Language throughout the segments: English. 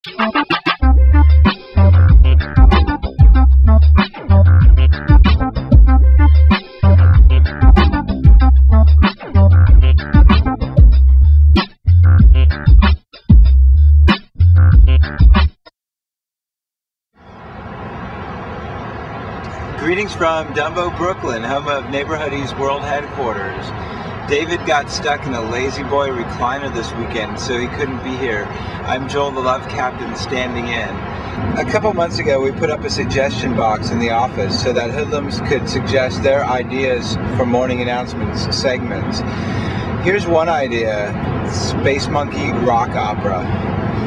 Greetings from Dumbo, Brooklyn, home of Neighborhoodies World Headquarters. David got stuck in a lazy boy recliner this weekend, so he couldn't be here. I'm Joel, the love captain, standing in. A couple months ago, we put up a suggestion box in the office so that hoodlums could suggest their ideas for morning announcements segments. Here's one idea: Space Monkey rock opera.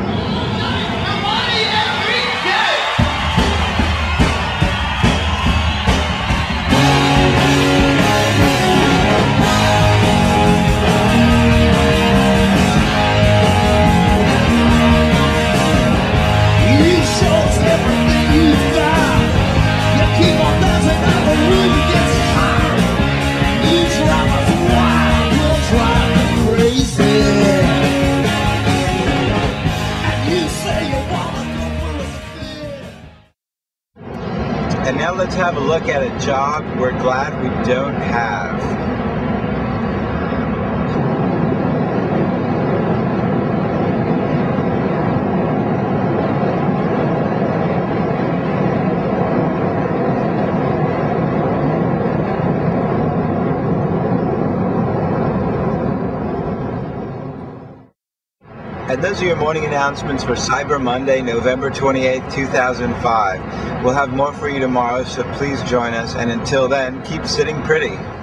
And now let's have a look at a job we're glad we don't have. And those are your morning announcements for Cyber Monday, November 28th, 2005. We'll have more for you tomorrow, so please join us. And until then, keep sitting pretty.